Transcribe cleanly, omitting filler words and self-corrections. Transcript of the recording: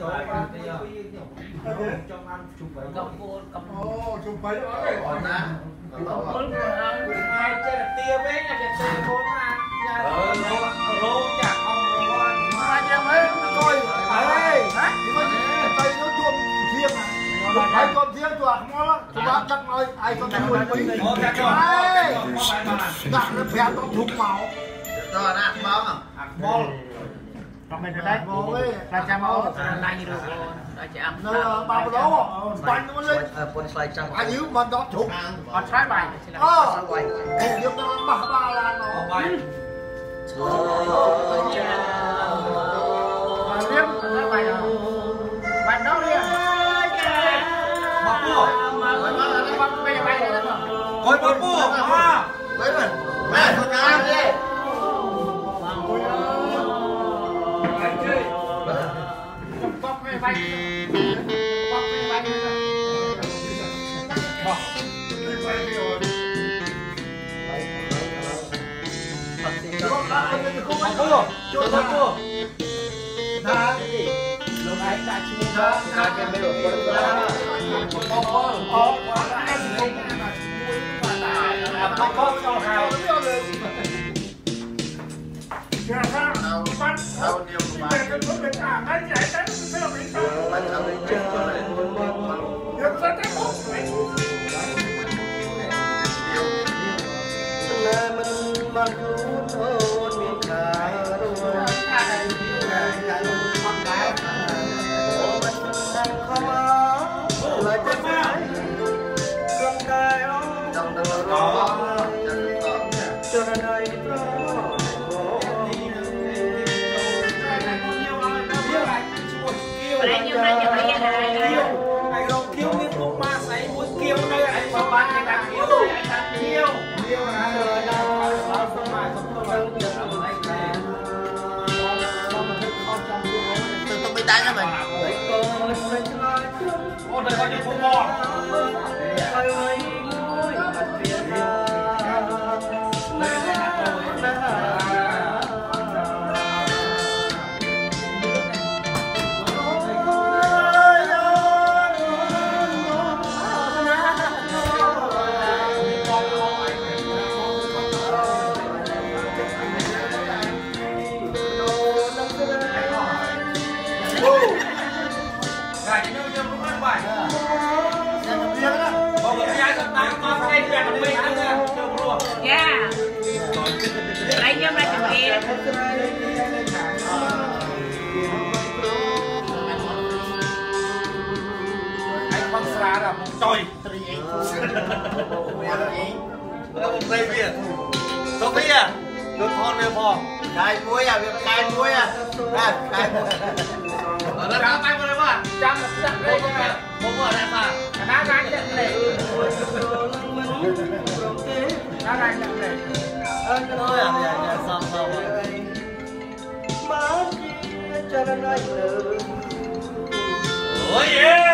trong ăn chụp vậy chụp mấy còn á hai chơi là tia với nhà chơi thôi mà rô chả không rô hai em ấy coi ấy tay nó chuông riêng ai con riêng chuột ngon lắm chúng ta chắc nói ai con chuột mình đặt nó phèn nó thục máu rồi nè bóng à bóng mình phải đánh bóng ấy là cha máu này như được rồi chị ăn nó bao đó bánh nó lên anh yếu mà nó thục còn trái bài hình như nó mặc ba là nó bài liếm trái bài bánh đó đi bọc bùa ôi bọc bùa à đấy mình mẹ con ăn đi bọc về bánh bọc về bánh bọc đi bay đi rồi bọc bùa chốt bọc bùa ta lúc ấy ta chưa đó ta cái mấy đồ con cho hào ôi đời coi như phố bò lấy cho ra chừng kia anh băng xa là một trời đây bia Sophia được con về phò cài muối à việc cài muối à cài muối ở đây đang tay vào đây mà trăm đây không ở đây mà đá ra trận này đá ra trận này thôi à xong ôi yeah